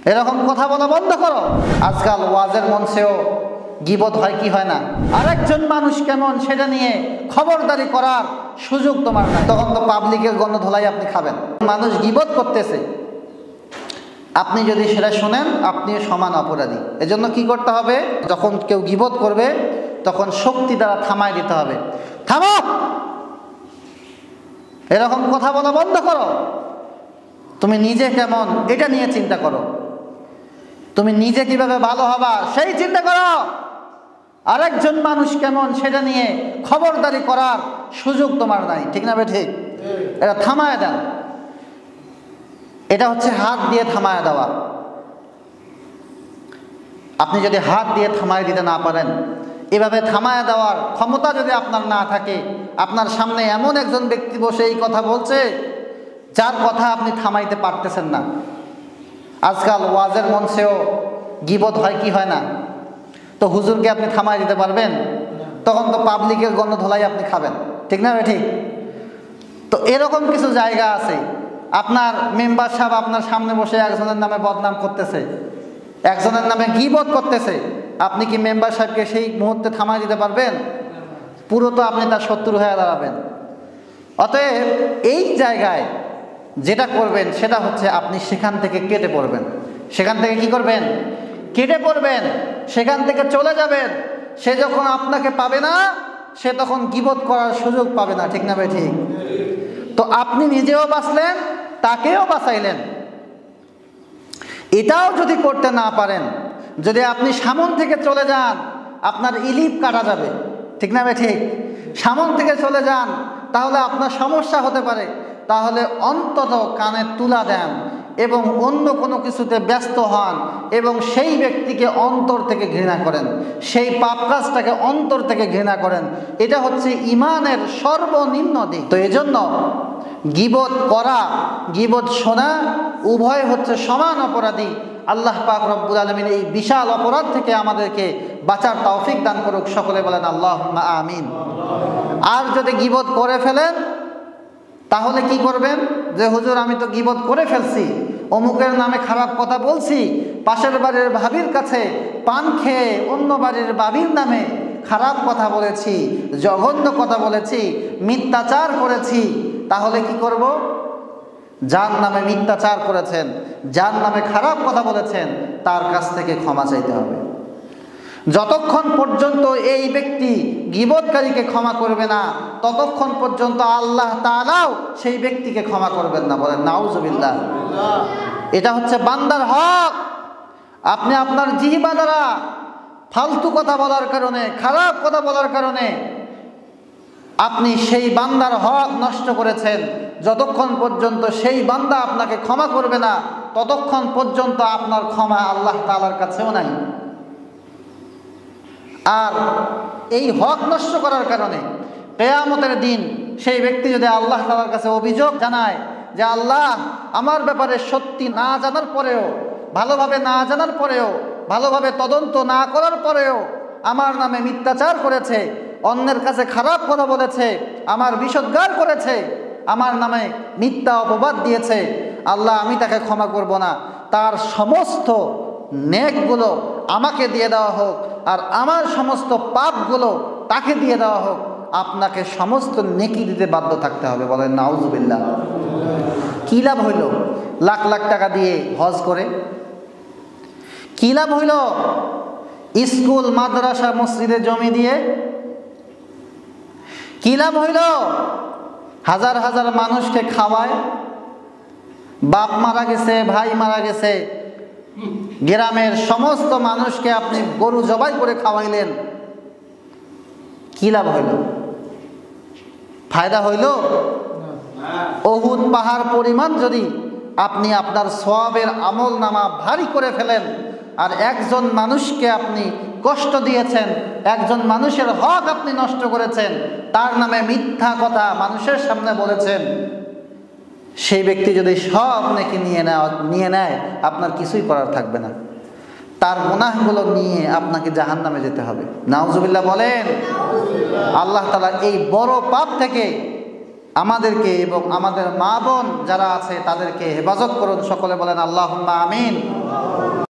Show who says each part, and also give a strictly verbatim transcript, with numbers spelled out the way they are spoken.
Speaker 1: এরকম কথা বলা বন্ধ করো। আজকাল ওয়াজের মঞ্চেও গীবত হয় কি হয় না, আরেকজন মানুষ কেমন সেটা নিয়ে খবরদারি করার সুযোগ তোমার নাই। তখন তো পাবলিকের গণধোলাই আপনি খাবেন। মানুষ গীবত করতেছে, আপনি যদি সেটা শোনেন আপনিও সমান অপরাধী। এজন্য কি করতে হবে, যখন কেউ গীবত করবে তখন শক্তি দ্বারা থামায় দিতে হবে। থামো, এরকম কথা বলা বন্ধ করো। তুমি নিজে কেমন এটা নিয়ে চিন্তা করো, তুমি নিজে কিভাবে ভালো হবা সেই চিন্তা করো। আরেকজন মানুষ কেমন সেটা নিয়ে খবরদারি করার সুযোগ তোমার নাই, ঠিক না বে ঠিক? এটা থামায় দেন। এটা হচ্ছে হাত দিয়ে থামায় দেওয়া। আপনি যদি হাত দিয়ে থামায় দিতে না পারেন, এভাবে থামায় দেওয়ার ক্ষমতা যদি আপনার না থাকে, আপনার সামনে এমন একজন ব্যক্তি বসে এই কথা বলছে যার কথা আপনি থামাইতে পারতেছেন না। আজকাল ওয়াজের মঞ্চেও গীবত হয় কি হয় না, তো হুজুরকে আপনি থামাই দিতে পারবেন? তখন তো পাবলিকের গণধোলাই আপনি খাবেন, ঠিক না ঠিক? তো এরকম কিছু জায়গা আছে, আপনার মেম্বার সাহেব আপনার সামনে বসে একজনের নামে বদনাম করতেছে, একজনের নামে গীবত করতেছে, আপনি কি মেম্বার সাহেবকে সেই মুহূর্তে থামাই দিতে পারবেন? পুরো তো আপনি তার শত্রু হয়ে দাঁড়াবেন। অতএব এই জায়গায় যেটা করবেন সেটা হচ্ছে আপনি সেখান থেকে কেটে পড়বেন। সেখান থেকে কি করবেন? কেটে পড়বেন, সেখান থেকে চলে যাবেন। সে যখন আপনাকে পাবে না, সে তখন গীবত করার সুযোগ পাবে না, ঠিক না ভাই ঠিক? তো আপনি নিজেও বাঁচলেন, তাকেও বাঁচাইলেন। এটাও যদি করতে না পারেন, যদি আপনি সামন থেকে চলে যান, আপনার ইলিপ কাটা যাবে, ঠিক না ভাই ঠিক? সামন থেকে চলে যান, তাহলে আপনার সমস্যা হতে পারে। তাহলে অন্তত কানে তুলা দেন এবং অন্য কোনো কিছুতে ব্যস্ত হন এবং সেই ব্যক্তিকে অন্তর থেকে ঘৃণা করেন, সেই পাপ কাজটাকে অন্তর থেকে ঘৃণা করেন। এটা হচ্ছে ঈমানের সর্বনিম্ন দিক। তো এজন্য গীবত করা, গীবত শোনা উভয় হচ্ছে সমান অপরাধী। আল্লাহ পাক রব্বুল আলামিন এই বিশাল অপরাধ থেকে আমাদেরকে বাঁচার তৌফিক দান করুক। সকলে বলেন আল্লাহুম্মা আমিন। আর যদি গীবত করে ফেলেন তাহলে কি করবেন? যে হুজুর আমি তো গীবত করে ফেলছি, অমুকের নামে খারাপ কথা বলছি, পাশের বাড়ির ভাবির কাছে পান খেয়ে অন্য বাড়ির ভাবির নামে খারাপ কথা বলেছি, জঘন্য কথা বলেছি, মিথ্যাচার করেছি, তাহলে কি করব? যার নামে মিথ্যাচার করেছেন, যার নামে খারাপ কথা বলেছেন, তার কাছ থেকে ক্ষমা চাইতে হবে। যতক্ষণ পর্যন্ত এই ব্যক্তি গীবতকারীকে ক্ষমা করবে না, ততক্ষণ পর্যন্ত আল্লাহ তাআলাও সেই ব্যক্তিকে ক্ষমা করবেন না। বলেন নাউজুবিল্লাহ। এটা হচ্ছে বান্দার হক। আপনি আপনার জিহ্বা দ্বারা ফালতু কথা বলার কারণে, খারাপ কথা বলার কারণে আপনি সেই বান্দার হক নষ্ট করেছেন। যতক্ষণ পর্যন্ত সেই বান্দা আপনাকে ক্ষমা করবে না, ততক্ষণ পর্যন্ত আপনার ক্ষমা আল্লাহ তাআলার কাছেও নাই। আর এই হক নষ্ট করার কারণে কিয়ামতের দিন সেই ব্যক্তি যদি আল্লাহ তাআলার কাছে অভিযোগ জানায় যে আল্লাহ আমার ব্যাপারে সত্যি না জানার পরেও, ভালোভাবে না জানার পরেও, ভালোভাবে তদন্ত না করার পরেও আমার নামে মিথ্যাচার করেছে, অন্যের কাছে খারাপ কথা বলেছে, আমার বিষোদ্গার করেছে, আমার নামে মিথ্যা অপবাদ দিয়েছে, আল্লাহ আমি তাকে ক্ষমা করব না, তার সমস্ত নেকগুলো আমাকে দিয়ে দেওয়া হোক আর আমার সমস্ত পাপগুলো তাকে দিয়ে দেওয়া হোক। আপনাকে সমস্ত নেকি দিতে বাধ্য থাকতে হবে। বলেন নাউজুবিল্লাহ। কি লাভ হইল লাখ লাখ টাকা দিয়ে হজ করে? কি লাভ হইল স্কুল মাদ্রাসা মসজিদে জমি দিয়ে? কি লাভ হইল হাজার হাজার মানুষকে খাওয়ায়? বাপ মারা গেছে, ভাই মারা গেছে, গ্রামের সমস্ত মানুষকে আপনি গরু জবাই করে খাওয়াইলেন, কি লাভ হইল? ফায়দা হইল? উহুদ পাহাড় পরিমাণ যদি আপনি আপনার সওয়াবের আমল নামা ভারী করে ফেলেন, আর একজন মানুষকে আপনি কষ্ট দিয়েছেন, একজন মানুষের হক আপনি নষ্ট করেছেন, তার নামে মিথ্যা কথা মানুষের সামনে বলেছেন, সেই ব্যক্তি যদি সব নেকি নিয়ে নেয় নিয়ে নেয় আপনার কিছুই করার থাকবে না। তার গুনাহগুলো নিয়ে আপনাকে জাহান্নামে যেতে হবে। নাউজুবিল্লাহ বলেন। আল্লাহ তাআলা এই বড় পাপ থেকে আমাদেরকে এবং আমাদের মা বোন যারা আছে তাদেরকে হেফাজত করুন। সকলে বলেন আল্লাহুম্মা আমিন।